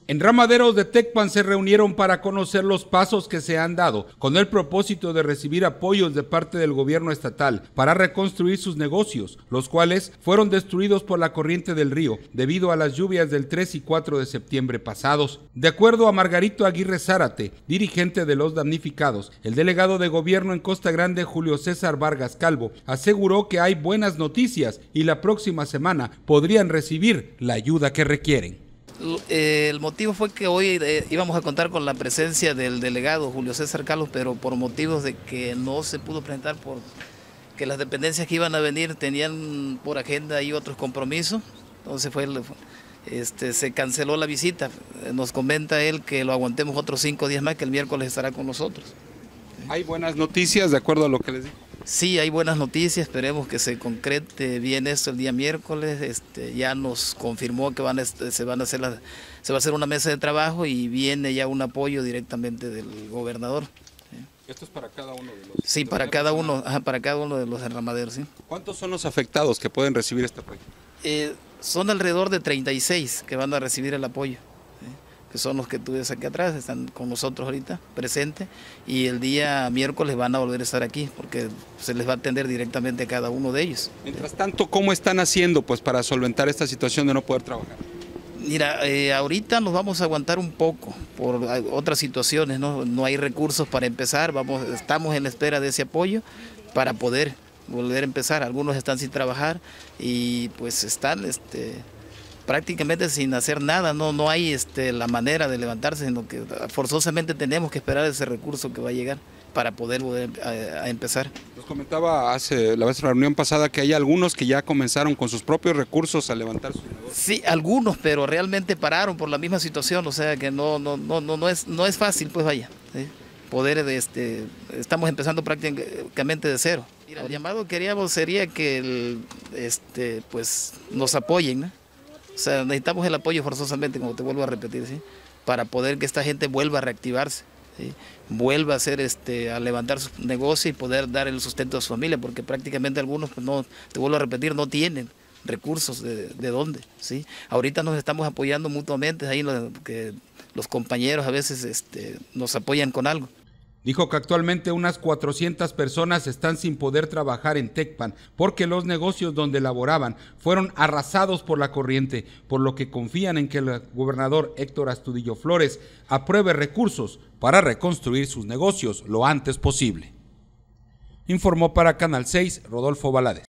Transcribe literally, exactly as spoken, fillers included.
En Ramaderos de Tecpan se reunieron para conocer los pasos que se han dado con el propósito de recibir apoyos de parte del gobierno estatal para reconstruir sus negocios, los cuales fueron destruidos por la corriente del río debido a las lluvias del tres y cuatro de septiembre pasados. De acuerdo a Margarito Aguirre Zárate, dirigente de los damnificados, el delegado de gobierno en Costa Grande, Julio César Vargas Calvo, aseguró que hay buenas noticias y la próxima semana podrían recibir la ayuda que requieren. El motivo fue que hoy eh, íbamos a contar con la presencia del delegado Julio César Carlos, pero por motivos de que no se pudo presentar, por que las dependencias que iban a venir tenían por agenda ahí otros compromisos, entonces fue, este, se canceló la visita. Nos comenta él que lo aguantemos otros cinco días más, que el miércoles estará con nosotros. ¿Hay buenas noticias de acuerdo a lo que les digo? Sí, hay buenas noticias, esperemos que se concrete bien esto el día miércoles. Este, ya nos confirmó que van a, se, van a hacer la, se va a hacer una mesa de trabajo y viene ya un apoyo directamente del gobernador. ¿Esto es para cada uno de los? Sí, para cada uno, ajá, para cada uno de los enramaderos. ¿Sí? ¿Cuántos son los afectados que pueden recibir este apoyo? Eh, son alrededor de treinta y seis que van a recibir el apoyo, que son los que tú ves aquí atrás, están con nosotros ahorita, presentes, y el día miércoles van a volver a estar aquí, porque se les va a atender directamente a cada uno de ellos. Mientras tanto, ¿cómo están haciendo pues para solventar esta situación de no poder trabajar? Mira, eh, ahorita nos vamos a aguantar un poco por otras situaciones, ¿no? No hay recursos para empezar, vamos, estamos en la espera de ese apoyo para poder volver a empezar. Algunos están sin trabajar y pues están este, prácticamente sin hacer nada, no, no hay este, la manera de levantarse, sino que forzosamente tenemos que esperar ese recurso que va a llegar para poder volver a, a empezar. Nos comentaba hace la vez la reunión pasada que hay algunos que ya comenzaron con sus propios recursos a levantar sus negocios. Sí, algunos, pero realmente pararon por la misma situación, o sea que no, no, no, no, no, es, no es fácil, pues vaya, ¿sí? Poder, este, estamos empezando prácticamente de cero. Mira, el llamado que queríamos sería que el, este, pues, nos apoyen, ¿no? O sea, necesitamos el apoyo forzosamente, como te vuelvo a repetir, ¿sí? Para poder que esta gente vuelva a reactivarse, ¿sí? Vuelva a hacer, este, a levantar su negocio y poder dar el sustento a su familia, porque prácticamente algunos, pues no, te vuelvo a repetir, no tienen recursos de, de dónde, ¿sí? Ahorita nos estamos apoyando mutuamente, ahí los, que los compañeros a veces este, nos apoyan con algo. Dijo que actualmente unas cuatrocientas personas están sin poder trabajar en Tecpan porque los negocios donde laboraban fueron arrasados por la corriente, por lo que confían en que el gobernador Héctor Astudillo Flores apruebe recursos para reconstruir sus negocios lo antes posible. Informó para Canal seis Rodolfo Valadez.